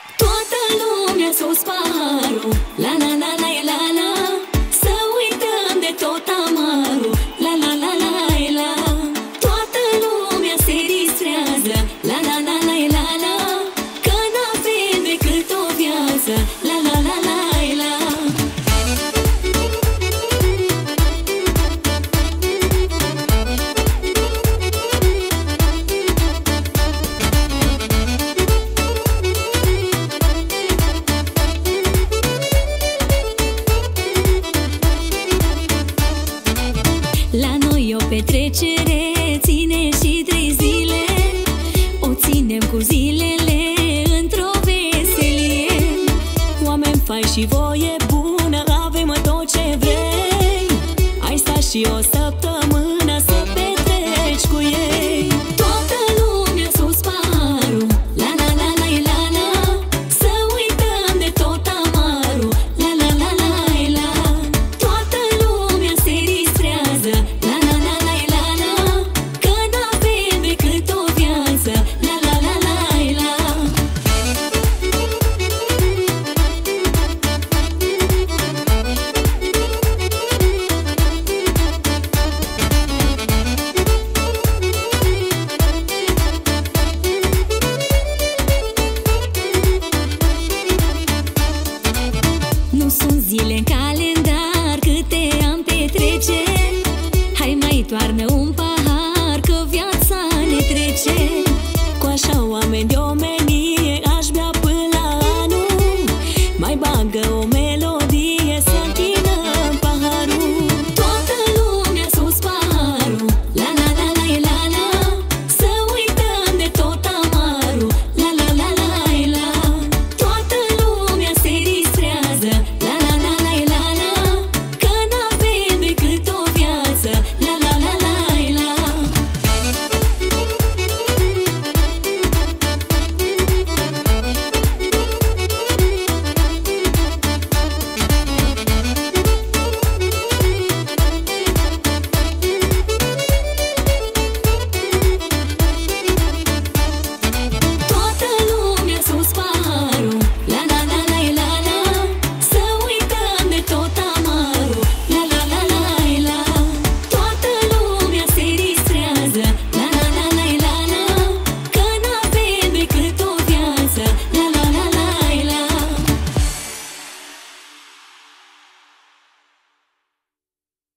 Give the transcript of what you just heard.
Toată lumea sus paharul, la la la la la la. Să uităm de tot amarul, la la la la la. Toată lumea se distrează, la la la la la la. Că n-avem decât o viață, la la la la la. La noi o petrecere ține și 3 zile. O ținem cu zilele într-o veselie. Oameni faini și